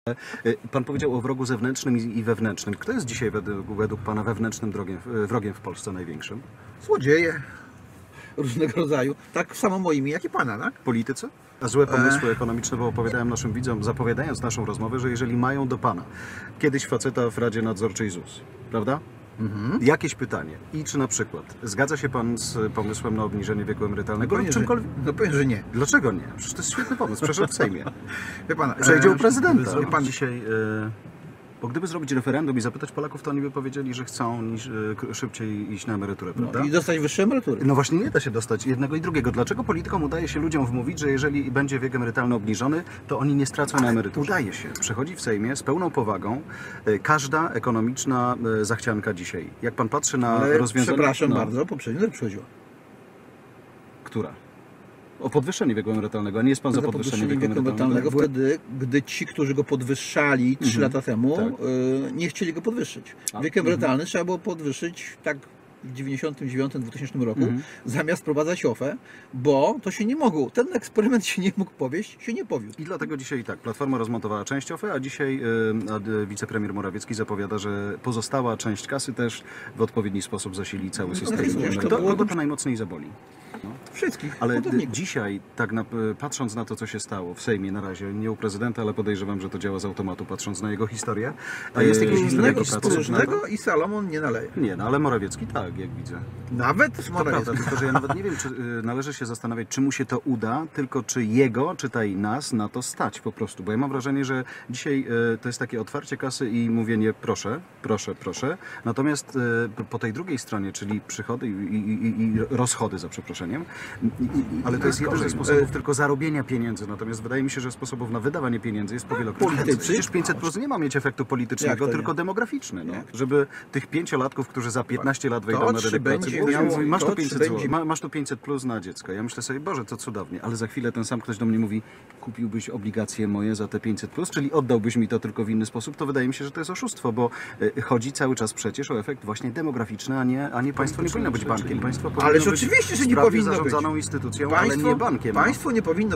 Pan powiedział o wrogu zewnętrznym i wewnętrznym. Kto jest dzisiaj według Pana wewnętrznym wrogiem w Polsce największym? Złodzieje różnego rodzaju. Tak samo moimi, jak i pana, tak? Politycy? A złe pomysły ekonomiczne, bo opowiadałem naszym widzom, zapowiadając naszą rozmowę, że jeżeli mają do Pana kiedyś faceta w Radzie Nadzorczej ZUS, prawda? Jakieś pytanie. I czy na przykład zgadza się Pan z pomysłem na obniżenie wieku emerytalnego lub czymkolwiek? No powiem, że nie. Dlaczego nie? Przecież to jest świetny pomysł. Przeszedł w Sejmie. Wie pan, Przejdzie u prezydenta. Wie pan, Dzisiaj... Bo gdyby zrobić referendum i zapytać Polaków, to oni by powiedzieli, że chcą szybciej iść na emeryturę, prawda? i dostać wyższe emerytury. No właśnie nie da się dostać jednego i drugiego. Dlaczego politykom udaje się ludziom wmówić, że jeżeli będzie wiek emerytalny obniżony, to oni nie stracą na emeryturze? Udaje się. Przechodzi w Sejmie z pełną powagą każda ekonomiczna zachcianka dzisiaj. Jak pan patrzy na Ale rozwiązania... przepraszam bardzo, poprzednio też przychodziła. Która? O podwyższenie wieku emerytalnego, a nie jest pan za podwyższenie wieku emerytalnego? Wtedy, gdy ci, którzy go podwyższali 3 lata temu, tak. Nie chcieli go podwyższyć. Wiek emerytalny trzeba było podwyższyć tak w 1999-2000 roku, zamiast wprowadzać OFE, bo to się nie mogło. Ten eksperyment się nie mógł powieść, się nie powiódł. I dlatego dzisiaj tak, Platforma rozmontowała część OFE, a dzisiaj wicepremier Morawiecki zapowiada, że pozostała część kasy też w odpowiedni sposób zasili cały system. Kogo to najmocniej zaboli? No. Wszystkich. Ale dzisiaj, tak patrząc na to, co się stało w Sejmie na razie, nie u prezydenta, ale podejrzewam, że to działa z automatu, patrząc na jego historię. A jest jakieś próżnego i Salomon nie naleje. Nie, no ale Morawiecki tak, jak widzę. Nawet To prawda, tylko że ja nawet nie wiem, czy należy się zastanawiać, czy mu się to uda, tylko czy jego, czytaj nas, na to stać po prostu. Bo ja mam wrażenie, że dzisiaj to jest takie otwarcie kasy i mówienie proszę, proszę, proszę. Natomiast po tej drugiej stronie, czyli przychody i rozchody, za przeproszeniem, ale to jest jeden ze sposobów tylko zarobienia pieniędzy. Natomiast wydaje mi się, że sposobów na wydawanie pieniędzy jest powielokroć więcej. Przecież 500+ nie ma mieć efektu politycznego, tylko demograficzny. No. Żeby tych 5-latków, którzy za 15 lat wejdą na redeklarację, masz tu 500 zł, masz tu 500+ na dziecko. Ja myślę sobie, Boże, to cudownie, ale za chwilę ten sam ktoś do mnie mówi, kupiłbyś obligacje moje za te 500+, czyli oddałbyś mi to tylko w inny sposób, to wydaje mi się, że to jest oszustwo, bo chodzi cały czas przecież o efekt właśnie demograficzny, a nie państwo nie powinno być bankiem. Państwo powinno Ależ być oczywiście, że nie powinno być zarządzaną instytucją, ale nie bankiem. Państwo nie powinno